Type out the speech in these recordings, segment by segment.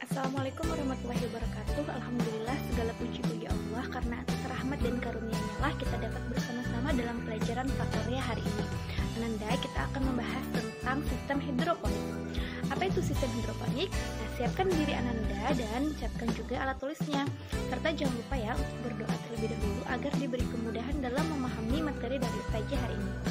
Assalamualaikum warahmatullahi wabarakatuh. Alhamdulillah, segala puji bagi Allah karena atas rahmat dan karunia-Nya lah kita dapat bersama-sama dalam pelajaran Faktoria hari ini. Ananda, kita akan membahas tentang sistem hidroponik. Apa itu sistem hidroponik? Nah, siapkan diri Ananda dan siapkan juga alat tulisnya. Serta jangan lupa ya untuk berdoa terlebih dahulu agar diberi kemudahan dalam memahami materi dari Ustazah hari ini.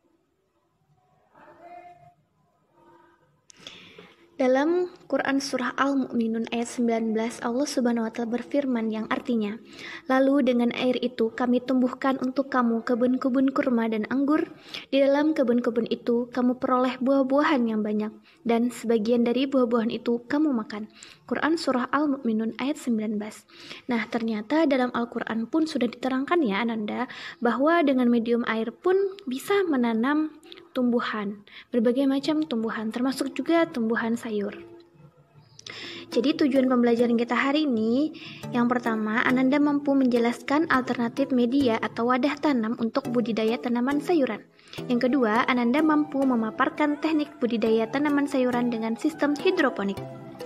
Dalam Quran Surah Al-Mu'minun ayat 19, Allah Subhanahu wa Ta'ala berfirman yang artinya, "Lalu dengan air itu kami tumbuhkan untuk kamu kebun-kebun kurma dan anggur. Di dalam kebun-kebun itu kamu peroleh buah-buahan yang banyak, dan sebagian dari buah-buahan itu kamu makan." Quran Surah Al-Mu'minun ayat 19. Nah, ternyata dalam Al-Quran pun sudah diterangkan ya Ananda, bahwa dengan medium air pun bisa menanam tumbuhan, berbagai macam tumbuhan, termasuk juga tumbuhan sayur. Jadi tujuan pembelajaran kita hari ini, yang pertama, Ananda mampu menjelaskan alternatif media atau wadah tanam untuk budidaya tanaman sayuran. Yang kedua, Ananda mampu memaparkan teknik budidaya tanaman sayuran dengan sistem hidroponik.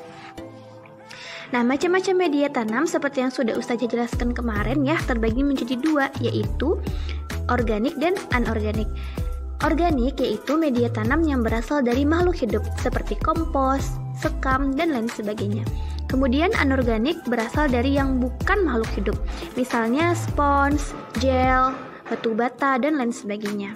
Nah, macam-macam media tanam seperti yang sudah Ustazah jelaskan kemarin ya, terbagi menjadi dua, yaitu organik dan anorganik. Organik yaitu media tanam yang berasal dari makhluk hidup seperti kompos, sekam, dan lain sebagainya. Kemudian anorganik berasal dari yang bukan makhluk hidup, misalnya spons, gel, batu bata, dan lain sebagainya.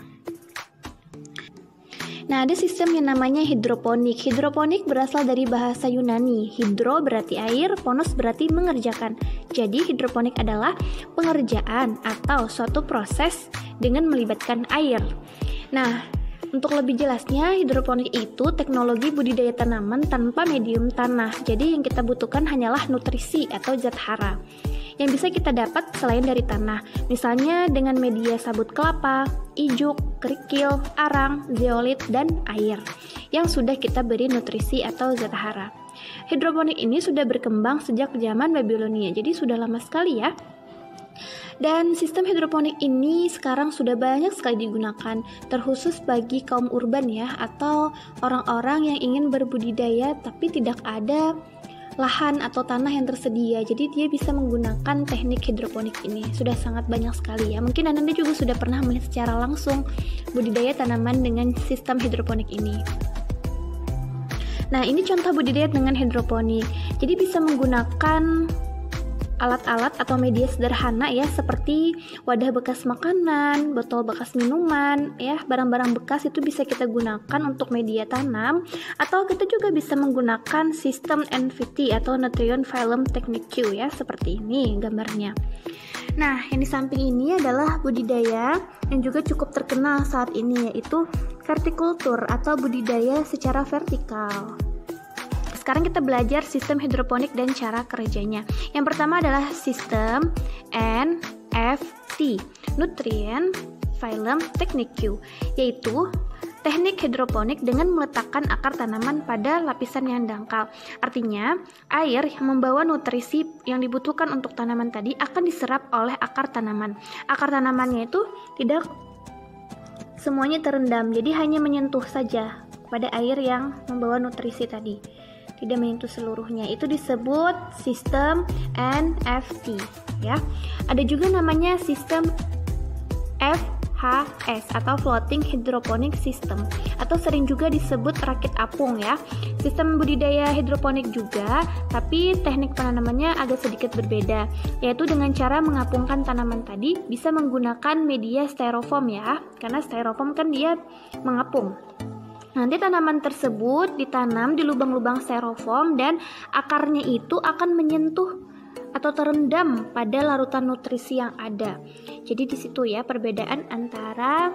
Nah, ada sistem yang namanya hidroponik. Hidroponik berasal dari bahasa Yunani. Hidro berarti air, ponos berarti mengerjakan. Jadi hidroponik adalah pengerjaan atau suatu proses dengan melibatkan air. Nah, untuk lebih jelasnya, hidroponik itu teknologi budidaya tanaman tanpa medium tanah. Jadi yang kita butuhkan hanyalah nutrisi atau zat hara yang bisa kita dapat selain dari tanah. Misalnya dengan media sabut kelapa, ijuk, kerikil, arang, zeolit, dan air yang sudah kita beri nutrisi atau zat hara. Hidroponik ini sudah berkembang sejak zaman Babilonia, jadi sudah lama sekali ya. Dan sistem hidroponik ini sekarang sudah banyak sekali digunakan, terkhusus bagi kaum urban ya, atau orang-orang yang ingin berbudidaya tapi tidak ada lahan atau tanah yang tersedia. Jadi dia bisa menggunakan teknik hidroponik ini. Sudah sangat banyak sekali ya. Mungkin Anda juga sudah pernah melihat secara langsung budidaya tanaman dengan sistem hidroponik ini. Nah, ini contoh budidaya dengan hidroponik. Jadi bisa menggunakan alat-alat atau media sederhana ya, seperti wadah bekas makanan, botol bekas minuman ya, barang-barang bekas itu bisa kita gunakan untuk media tanam, atau kita juga bisa menggunakan sistem NVT atau Nutrient Phylum Technique Q ya, seperti ini gambarnya. Nah, yang di samping ini adalah budidaya yang juga cukup terkenal saat ini, yaitu vertikultur atau budidaya secara vertikal. Sekarang kita belajar sistem hidroponik dan cara kerjanya. Yang pertama adalah sistem NFT, Nutrient Phylum Technique Q, yaitu teknik hidroponik dengan meletakkan akar tanaman pada lapisan yang dangkal. Artinya, air yang membawa nutrisi yang dibutuhkan untuk tanaman tadi akan diserap oleh akar tanaman. Akar tanamannya itu tidak semuanya terendam, jadi hanya menyentuh saja pada air yang membawa nutrisi tadi, tidak menyentuh seluruhnya. Itu disebut sistem NFT ya. Ada juga namanya sistem FHS atau Floating Hydroponic System, atau sering juga disebut rakit apung ya. Sistem budidaya hidroponik juga, tapi teknik penanamannya agak sedikit berbeda, yaitu dengan cara mengapungkan tanaman tadi bisa menggunakan media styrofoam ya, karena styrofoam kan dia mengapung. Nanti tanaman tersebut ditanam di lubang-lubang styrofoam dan akarnya itu akan menyentuh atau terendam pada larutan nutrisi yang ada. Jadi di situ ya perbedaan antara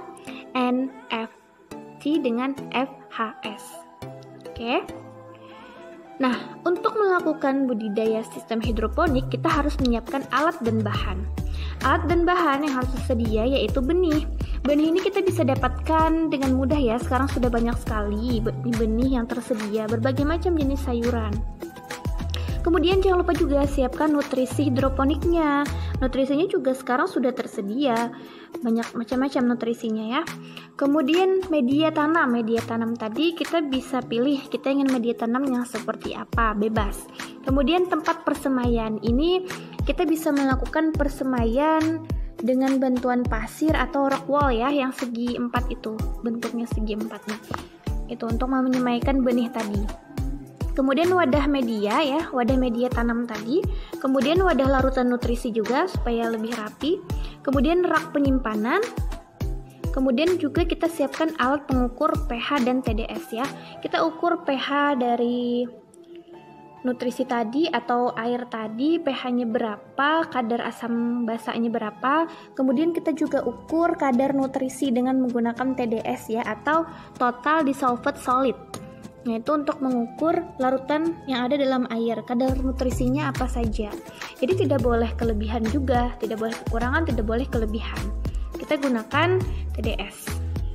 NFT dengan FHS. Oke. Nah, untuk melakukan budidaya sistem hidroponik kita harus menyiapkan alat dan bahan. Alat dan bahan yang harus tersedia yaitu benih. Benih ini kita bisa dapatkan dengan mudah ya, sekarang sudah banyak sekali benih yang tersedia, berbagai macam jenis sayuran. Kemudian jangan lupa juga siapkan nutrisi hidroponiknya. Nutrisinya juga sekarang sudah tersedia, banyak macam-macam nutrisinya ya. Kemudian media tanam tadi kita bisa pilih kita ingin media tanam yang seperti apa, bebas. Kemudian tempat persemaian, ini kita bisa melakukan persemaian dengan bantuan pasir atau rock wall ya, yang segi 4 itu, bentuknya segi 4. Nah, itu untuk menyemaikan benih tadi. Kemudian wadah media ya, wadah media tanam tadi. Kemudian wadah larutan nutrisi juga supaya lebih rapi. Kemudian rak penyimpanan. Kemudian juga kita siapkan alat pengukur pH dan TDS ya. Kita ukur pH dari nutrisi tadi atau air tadi, pH-nya berapa, kadar asam basanya berapa. Kemudian kita juga ukur kadar nutrisi dengan menggunakan TDS ya, atau total dissolved solid. Nah, itu untuk mengukur larutan yang ada dalam air, kadar nutrisinya apa saja. Jadi tidak boleh kelebihan juga, tidak boleh kekurangan, tidak boleh kelebihan. Kita gunakan TDS.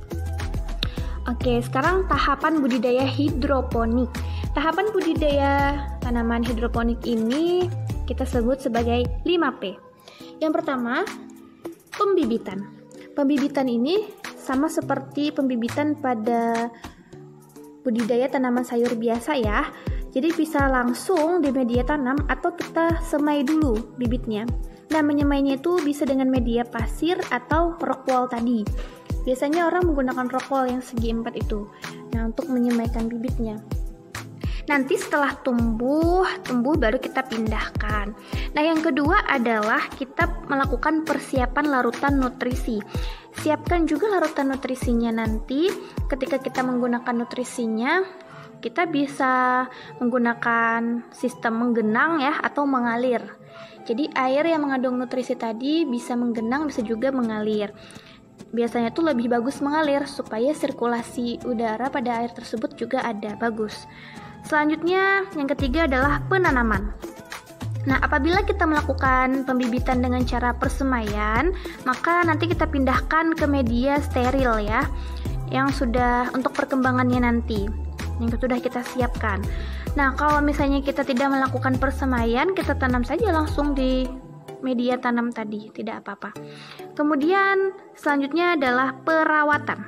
Oke, sekarang tahapan budidaya hidroponik. Tahapan budidaya tanaman hidroponik ini kita sebut sebagai 5P. Yang pertama, pembibitan. Pembibitan ini sama seperti pembibitan pada budidaya tanaman sayur biasa ya. Jadi bisa langsung di media tanam atau kita semai dulu bibitnya. Nah, menyemainya itu bisa dengan media pasir atau rock wall tadi. Biasanya orang menggunakan rock wall yang segi 4 itu. Nah, untuk menyemaikan bibitnya. Nanti setelah tumbuh baru kita pindahkan. Nah, yang kedua adalah kita melakukan persiapan larutan nutrisi. Siapkan juga larutan nutrisinya nanti. Ketika kita menggunakan nutrisinya, kita bisa menggunakan sistem menggenang ya, atau mengalir. Jadi air yang mengandung nutrisi tadi bisa menggenang, bisa juga mengalir. Biasanya tuh lebih bagus mengalir supaya sirkulasi udara pada air tersebut juga ada, bagus. Selanjutnya, yang ketiga adalah penanaman. Nah, apabila kita melakukan pembibitan dengan cara persemaian, maka nanti kita pindahkan ke media steril ya, yang sudah untuk perkembangannya nanti, yang sudah kita siapkan. Nah, kalau misalnya kita tidak melakukan persemaian, kita tanam saja langsung di media tanam tadi, tidak apa-apa. Kemudian selanjutnya adalah perawatan.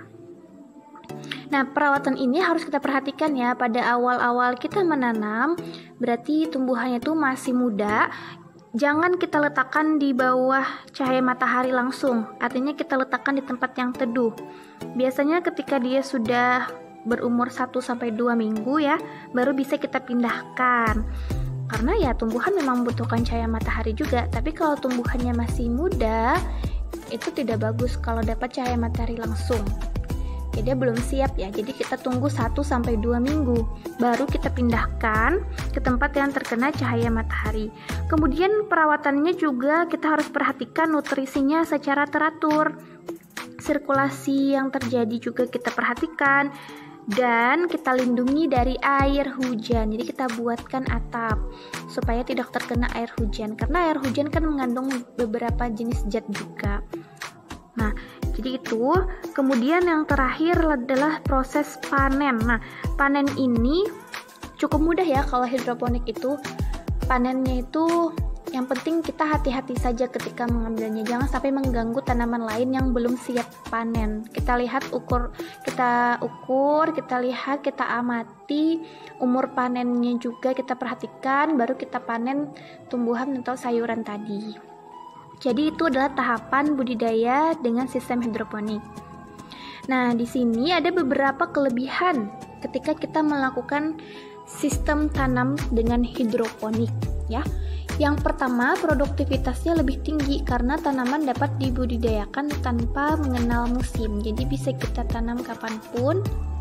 Nah, perawatan ini harus kita perhatikan ya pada awal-awal kita menanam, berarti tumbuhannya itu masih muda. Jangan kita letakkan di bawah cahaya matahari langsung, artinya kita letakkan di tempat yang teduh. Biasanya ketika dia sudah berumur 1-2 minggu ya, baru bisa kita pindahkan. Karena ya tumbuhan memang membutuhkan cahaya matahari juga, tapi kalau tumbuhannya masih muda, itu tidak bagus kalau dapat cahaya matahari langsung. Jadi dia belum siap ya, jadi kita tunggu 1-2 minggu, baru kita pindahkan ke tempat yang terkena cahaya matahari. Kemudian perawatannya juga kita harus perhatikan nutrisinya secara teratur. Sirkulasi yang terjadi juga kita perhatikan, dan kita lindungi dari air hujan. Jadi kita buatkan atap supaya tidak terkena air hujan, karena air hujan kan mengandung beberapa jenis zat juga. Nah, jadi itu. Kemudian yang terakhir adalah proses panen. Nah, panen ini cukup mudah ya kalau hidroponik itu. Panennya itu yang penting kita hati-hati saja ketika mengambilnya, jangan sampai mengganggu tanaman lain yang belum siap panen. Kita lihat, kita lihat, kita amati umur panennya juga kita perhatikan, baru kita panen tumbuhan atau sayuran tadi. Jadi itu adalah tahapan budidaya dengan sistem hidroponik. Nah, di sini ada beberapa kelebihan ketika kita melakukan sistem tanam dengan hidroponik ya. Yang pertama, produktivitasnya lebih tinggi karena tanaman dapat dibudidayakan tanpa mengenal musim. Jadi bisa kita tanam kapanpun.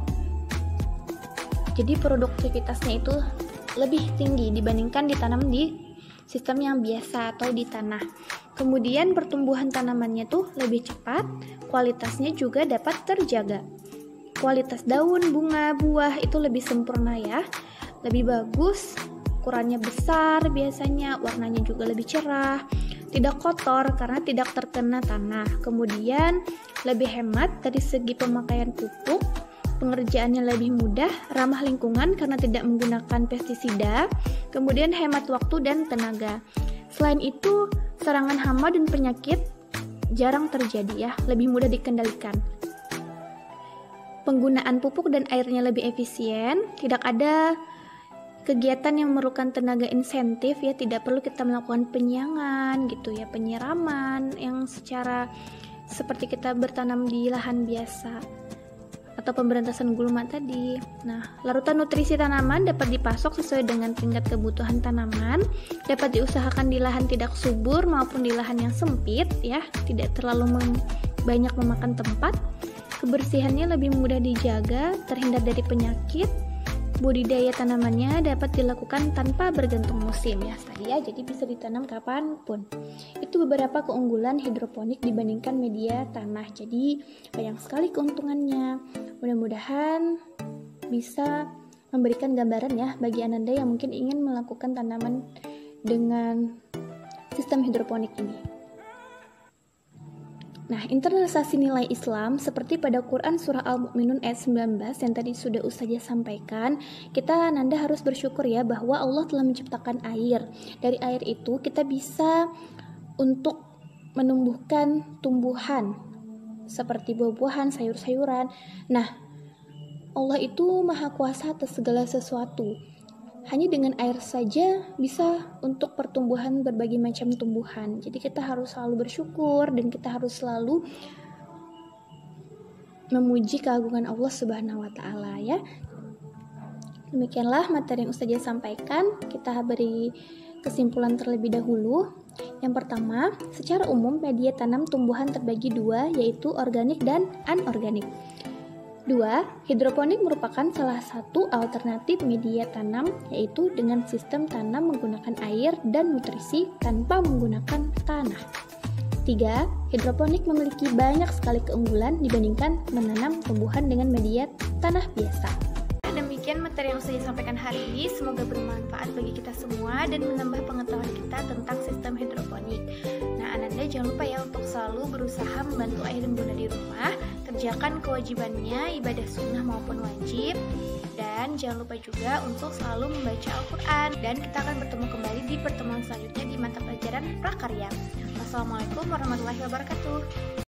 Jadi produktivitasnya itu lebih tinggi dibandingkan ditanam di sistem yang biasa atau di tanah. Kemudian pertumbuhan tanamannya tuh lebih cepat, kualitasnya juga dapat terjaga. Kualitas daun, bunga, buah itu lebih sempurna ya, lebih bagus. Ukurannya besar biasanya, warnanya juga lebih cerah, tidak kotor karena tidak terkena tanah. Kemudian lebih hemat dari segi pemakaian pupuk, pengerjaannya lebih mudah, ramah lingkungan karena tidak menggunakan pestisida, kemudian hemat waktu dan tenaga. Selain itu, serangan hama dan penyakit jarang terjadi ya, lebih mudah dikendalikan. penggunaan pupuk dan airnya lebih efisien, tidak ada kegiatan yang memerlukan tenaga insentif ya, tidak perlu kita melakukan penyiangan gitu ya, penyiraman yang secara seperti kita bertanam di lahan biasa atau pemberantasan gulma tadi. Nah, larutan nutrisi tanaman dapat dipasok sesuai dengan tingkat kebutuhan tanaman, dapat diusahakan di lahan tidak subur maupun di lahan yang sempit ya, tidak terlalu banyak memakan tempat. Kebersihannya lebih mudah dijaga, terhindar dari penyakit. Budidaya tanamannya dapat dilakukan tanpa bergantung musim ya tadi ya, jadi bisa ditanam kapanpun. Itu beberapa keunggulan hidroponik dibandingkan media tanah. Jadi banyak sekali keuntungannya. Mudah-mudahan bisa memberikan gambaran ya bagi Ananda yang mungkin ingin melakukan tanaman dengan sistem hidroponik ini. Nah, internalisasi nilai Islam seperti pada Quran Surah Al-Mu'minun ayat 19 yang tadi sudah Ustazah sampaikan, kita Nanda harus bersyukur ya bahwa Allah telah menciptakan air. Dari air itu kita bisa untuk menumbuhkan tumbuhan seperti buah-buahan, sayur-sayuran. Nah, Allah itu maha kuasa atas segala sesuatu. Hanya dengan air saja bisa untuk pertumbuhan berbagai macam tumbuhan. Jadi kita harus selalu bersyukur dan kita harus selalu memuji keagungan Allah Subhanahu wa taala ya. Demikianlah materi yang Ustazah sampaikan. Kita beri kesimpulan terlebih dahulu. Yang pertama, secara umum media tanam tumbuhan terbagi dua, yaitu organik dan anorganik. 2. Hidroponik merupakan salah satu alternatif media tanam, yaitu dengan sistem tanam menggunakan air dan nutrisi tanpa menggunakan tanah. 3. Hidroponik memiliki banyak sekali keunggulan dibandingkan menanam tumbuhan dengan media tanah biasa. Demikian materi yang saya sampaikan hari ini, semoga bermanfaat bagi kita semua dan menambah pengetahuan kita tentang sistem hidroponik. Nah, Ananda jangan lupa ya untuk selalu berusaha membantu ayah dan bunda di rumah, kerjakan kewajibannya, ibadah sunnah maupun wajib, dan jangan lupa juga untuk selalu membaca Al-Quran. Dan kita akan bertemu kembali di pertemuan selanjutnya di mata pelajaran prakarya. Wassalamualaikum warahmatullahi wabarakatuh.